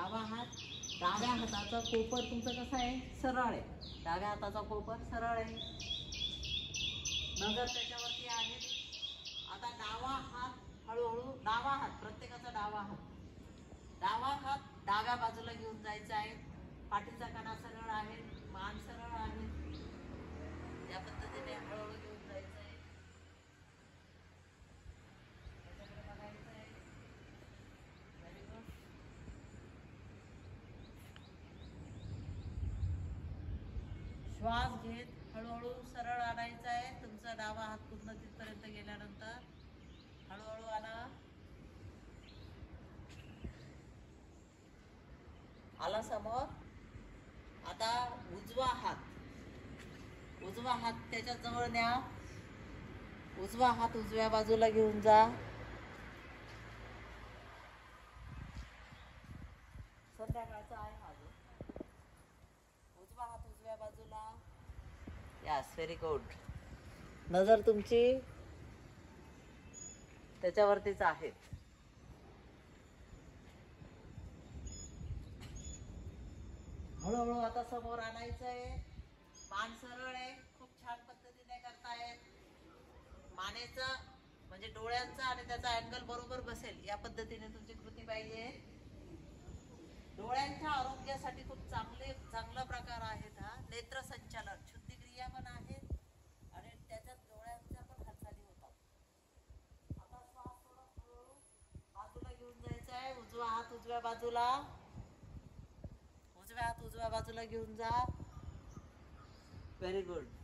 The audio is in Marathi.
डावा हात, डाव्या हाताचा कोपर तुमचं कसं आहे, सरळ आहे. डाव्या हाताचा कोपर सरळ आहे, नजर त्याच्यावरती आहे. आता डावा हात हळूहळू, डावा हात प्रत्येकाचा डावा हात डाव्या बाजूला घेऊन जायचा आहे. पाठीचा कणा सरळ आहे, मान सरळ आहे. या पद्धतीने हळूहळू घेऊन जायचं आहे. त्याच्याकडे बघायचं आहे. Very good. श्वास घेत हळूहळू सरळ आणायचा आहे. तुमचा डावा हात पूर्ण तिथपर्यंत गेल्यानंतर हळूहळू आला. आला समोर. आता उजवा हात त्याच्या जवळ न्या. उजवा हात उजव्या बाजूला घेऊन जा. संध्याकाळचा आहे हा जो. उजवा हात उजव्या बाजूला. Yes, very good. नजर तुमची त्याच्यावरतीच आहे. हळूहळू आता समोर आणायचं आहे. मान सरळ आहे, खूप छान पद्धतीने करतायत. मानेचा म्हणजे डोळ्यांचा आणि त्याचा अँगल बरोबर बसेल या पद्धतीने तुमची कृती पाहिजे. डोळ्यांच्या आरोग्यासाठी खूप चांगला प्रकार आहेत हा. नेत्र संचालन, शुद्धिक्रिया पण आहे आणि त्याच्यात डोळ्यांच्या पण हालचाली होतात. आता श्वास थोडा हळूहळू बाजूला घेऊन जायचा आहे. उजवा हात उजव्या बाजूला घेऊन जा. Very good.